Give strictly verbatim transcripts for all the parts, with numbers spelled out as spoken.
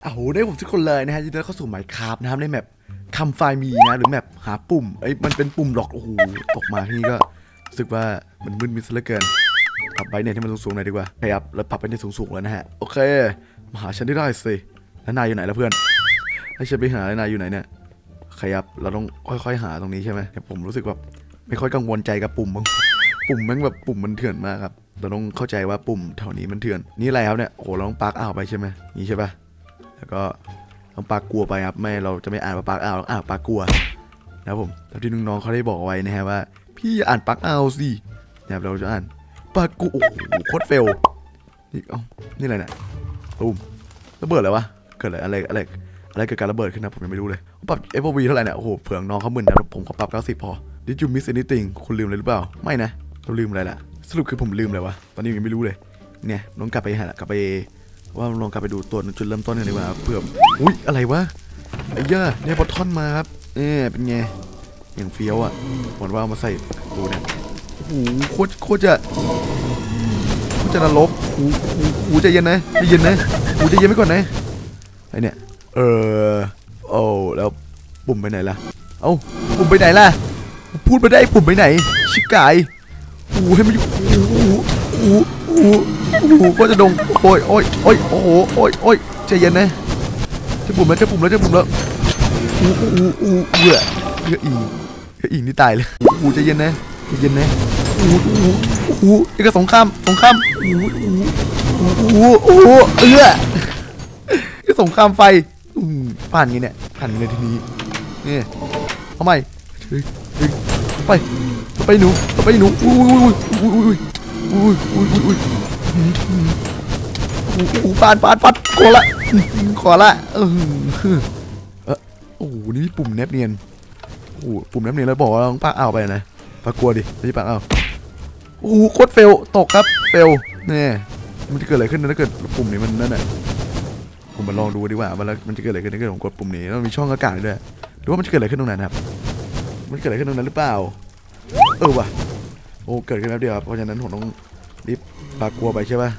อ้าวได้ผมทุกคนเลยนะฮะยินดีต้อนรับเข้าสู่ Minecraft นะครับในแมปคำไฟมีนะหรือแมปหาปุ่มไอ้มันเป็นปุ่มหลอกโอ้โหตกมาที่นี่ก็รู้สึกว่ามันมึนมิดซะเหลือเกินปรับไบเน็ตให้มันสูงๆหน่อยดีกว่าครับแล้วปรับไปในสูงๆแล้วนะฮะโอเคมาหาฉันได้ได้สิแล้วนายอยู่ไหนแล้วเพื่อนให้ฉันไปหานายอยู่ไหนเนี่ยครับเราต้องค่อยๆหาตรงนี้ใช่ไหมผมรู้สึกแบบไม่ค่อยกังวลใจกับปุ่มปุ่มแม่งแบบปุ่มมันเถื่อนมากครับเราต้องเข้าใจว่าปุ่มแถวนี้มันเถื่อนนี่อะไรครับเนี่ยโอ้เราต้องปาร์กอ่าวไปใช่ไหมนี่ใช่ปะแล้วก็ต้องปาร์กกลัวไปครับไม่เราจะไม่อ่านว่าปาร์กอ่าวอ่านปาร์กกลัวนะครับผมตามที่น้องๆเขาได้บอกไว้นะฮะว่าพี่อ่านปาร์กอ่าวสินะครับเราจะอ่านปาร์กกูโอ้โหโคตรเฟลนี่เอ้านี่อะไรเนี่ยตูมระเบิดอะไรวะเกิดอะไรอะไรอะไรอะไรเกิดการระเบิดขึ้นนะผมยังไม่รู้เลยปรับ เอฟ โอ วี เท่าไหร่เนี่ยโอ้โหเผื่อน้องเขามึนนะผมขอปรับเก้าสิบพอ Did you miss anything คุณลืมอะไรหรือเปล่าไม่นะเราลืมอะไรล่ะสรุปคือผมลืมอะไรวะตอนนี้ยังไม่รู้เลยเนี่ยน้องกลับไปหากลับไปว่าลองกลับไปดูตัวจุดเริ่มต้นกันดีกว่าเผื่ออุ้ยอะไรวะไอ้ย่าเนี่ยพอท่อนมาครับเออเป็นไงอย่างเฟี้ยวอ่ะหวังว่าเอามาใส่ดูเนี่ยโอ้โหโคตรโคตรจะโคตรจะนรกหูหูหูใจเย็นนะใจเย็นนะหูใจเย็นไว้ก่อนนะไอเนี่ยเออโอ้แล้วปุ่มไปไหนล่ะเอ้าปุ่มไปไหนล่ะพูดไปได้ปุ่มไปไหนชิกายหูให้มันอยู่หูหูหูหูก็จะดงโอ้ยโอ้ยโอ้ยโอ้โหโอ้ยโอ้ยใจเย็นนะจะปุ่มแล้วจะปุ่มแล้วจะปุ่มแล้วหูหูหูเบื่อเบื่ออีเบื่ออีนี่ตายเลยหูใจเย็นนะใจเย็นนะหูหูหูนี่ก็สงครามสงครามหูหูหูหูเอื้อก็สงครามไฟผ่านงี้เนี่ยผ่านในทีนี้นี่ทำไมไปไปหนูไปหนูอุ้ยอุ้ยอุ้ยอุ้ยอุ้ยอุ้ยอุ้ยปานปานปัดขอละขอละเออเออโอ้โหนี่ปุ่มแนบเนียนโอ้ปุ่มแนบเนียนแล้วบอกว่าต้องปากเอาไปนะปากกลัวดิไม่ใช่ปากเอาโอ้โหโคตรเฟลตกครับเฟลเนี่ยมันจะเกิดอะไรขึ้นถ้าเกิดปุ่มนี้มันนั่นแหละผมมาลองดูดีกว่าว่ามันจะเกิดอะไรขึ้นถ้าเกิดผมกดปุ่มนี้แล้วมีช่องอากาศด้วยดูว่ามันจะเกิดอะไรขึ้นตรงนั้นครับมันเกิดอะไรขึ้นตรงนั้นหรือเปล่าเออว่ะโอ้เกิดขึ้นแล้วเดียวเพราะฉะนั้นผมต้องรีบปากกลัวไปใช่ป่ะ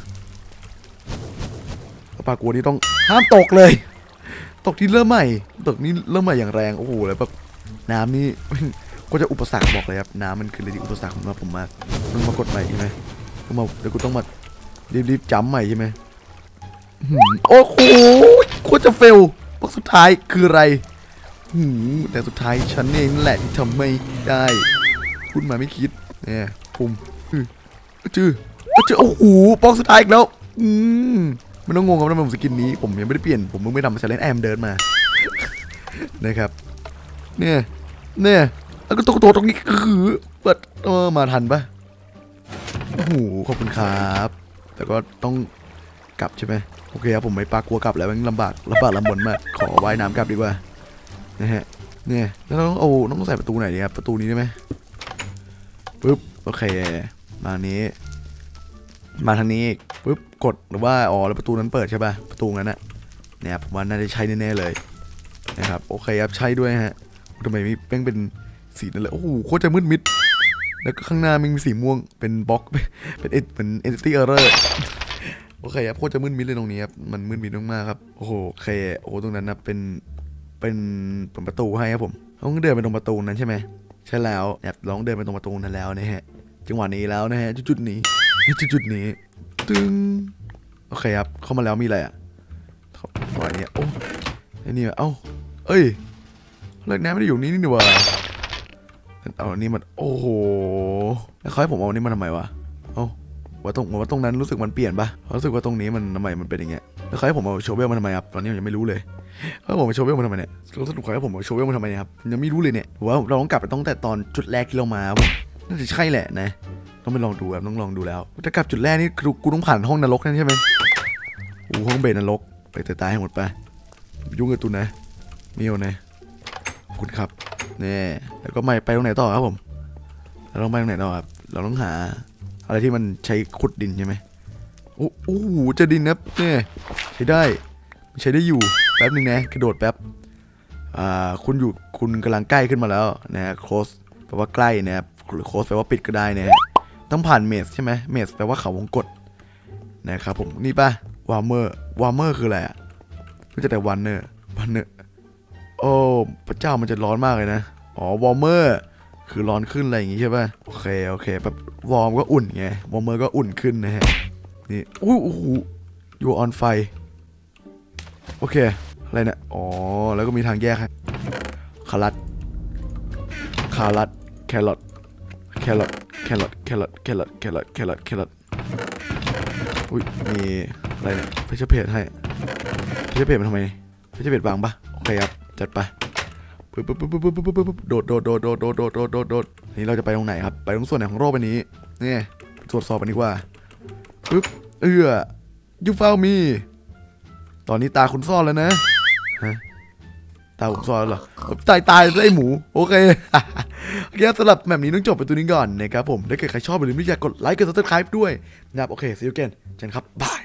ปากกลัวนี่ต้องห้ามตกเลยตกที่เริ่มใหม่ตกนี่เริ่มใหม่อย่างแรงโอ้โหแล้วแบบน้ำนี่ก็จะอุปสรรคบอกเลยครับน้ำมันคือเรื่องอุปสรรคของผมมากต้องมากดใหม่ใช่ไหมต้องมาเดี๋ยวกูต้องมารีบๆจำใหม่ใช่ไหมโอ้โหโคตรจะเฟลบล็อกสุดท้ายคืออะไรแต่สุดท้ายฉันเองนั่นแหละที่ทำไม่ได้พูดมาไม่คิดเนี่ยปุ่มจื้อจื้อโอ้โหบล็อกสุดท้ายอีกแล้วอืมไม่ต้องงงกับว่าผมสกินนี้ผมยังไม่ได้เปลี่ยนผมมึงไม่ทำมาเล่นแอมเดินมานะครับเนี่ยเนี่ยแล้วก็ตัวตัวตรงนี้คือเปิดเออมาทันปะโอ้โหขอบคุณครับแต่ก็ต้องกลับใช่ไหมโอเคครับผมไม่ปากกลัวกลับแล้วมันลำบากลำบากลำบนมากขอว่ายน้ำกลับดีกว่านะฮะเนี่ยแล้วเราต้องเอาต้องใส่ประตูไหนดีครับประตูนี้ได้ไหมปึ๊บโอเคมานี้มาทางนี้ปึ๊บกดหรือว่าอ๋อแล้วประตูนั้นเปิดใช่ป่ะประตูนั้นนะเนี่ยผมว่าน่าจะใช้แน่ๆเลยนะครับโอเคครับใช้ด้วยฮะทำไมมีแป้งเป็นสีนั่นเลยโอ้โหโคตรจะมืดมิดแล้วก็ข้างหน้ามันมีสีม่วงเป็นบล็อกเป็นเอ็ดเป็น entity error โอเคครับโคตรจะมืดมิดเลยตรงนี้ครับมันมืดมิดมากๆครับโอ้โหโอเคโอ้ตรงนั้นนะเป็นเป็นเป็นประตูให้ครับผมต้องเดินไปตรงประตูนั้นใช่ไหมใช่แล้วเนี่ยลองเดินไปตรงประตูนั้นแล้วนะฮะจังหวะนี้แล้วนะฮะจุดๆนี้จุดจุดนี้ตึงโอเคครับเข้ามาแล้วมีอะไรอ่ะฝั่งนี้โอ้ไอ้นี่เอ้าเอ้ยเลิกน้ำไม่ได้อยู่นี่นี่วะเอาอันนี้มันโอ้โหแล้วเขาให้ผมเอาอันนี้มาทำไมวะเอ้าว่าตรงว่าตรงนั้นรู้สึกมันเปลี่ยนปะรู้สึกว่าตรงนี้มันทำไมมันเป็นอย่างเงี้ยแล้วเขาให้ผมเอาโชเวลมาทำไมครับตอนนี้ยังไม่รู้เลยเขาให้ผมเอาโชเวลมาทำไมเนี่ยสรุปเขาให้ผมเอาโชเวลมาทำไมครับยังไม่รู้เลยเนี่ยว่าเราต้องกลับไปตั้งแต่ตอนจุดแรกที่เรามาน่าจะใช่แหละนะต้องไปลองดูครับต้องลองดูแล้วถ้ากลับจุดแรกนี่คือกูต้องผ่านห้องนรกนั่นใช่ไหมโอ้ห้องเบนนรกไปตายให้หมดไปยุ่งกับตูนะมิโอนะคุณครับนี่แล้วก็ไม่ไปตรงไหนต่อครับผมเราต้องไปตรงไหนต่อครับเราต้องหาอะไรที่มันใช้ขุดดินใช่ไหมโอ้โหจะดินนะเนี่ยใช้ได้ใช้ได้อยู่แป๊บนึงนะกระโดดแป๊บอ่าคุณอยู่คุณกำลังใกล้ขึ้นมาแล้วนะฮะ close แปลว่าใกล้นะครับหรือ close แปลว่าปิดก็ได้นะฮะต้องผ่านเมสใช่ไหมเมสแปลว่าเขาวงกตนะครับผมนี่ป่ะวาร์เมอร์วาร์เมอร์คืออะไรอะรู้จักแต่วันเนอร์วันเนอร์โอ้พระเจ้ามันจะร้อนมากเลยนะอ๋อวอร์เมอร์คือร้อนขึ้นอะไรอย่างงี้ใช่ป่ะโอเคโอเคแบบวอร์มก็อุ่นไงวอร์เมอร์ก็อุ่นขึ้นนะฮะนี่อู้หูอยู่ออนไฟโอเคอะไรเนี่ยอ๋อแล้วก็มีทางแยกให้คารัตคารัตแครอทแครอทแครอทแครอทแครอทแครอทแครอทแครอทอุ้ยมีอะไรเนี่ยเพชรเพจให้เพชรเพจมันทำไมเพชรเพจวางปะโอเคครับจัดไปปึ๊บปึ๊บปึ๊บปึ๊บปึ๊บปึ๊บโดดโดดโดดโดดโดดโดดโดดโดดโดดนี่เราจะไปตรงไหนครับไปตรงส่วนไหนของโลกใบนี้นี่ตรวจสอบกันดีกว่าปึ๊บเอื้อยูฟาวมีตอนนี้ตาคุณซ่อนแล้วนะฮะตาผมซ่อนแล้วเหรอตายตายไอ้หมูโอเคโอเคสำหรับแบบนี้ต้องจบไปตัวนี้ก่อนนะครับผมถ้าเกิดใครชอบอย่าลืมที่จะกดไลค์กดซับสไครป์ด้วยนะครับโอเค see you again เจนครับบาย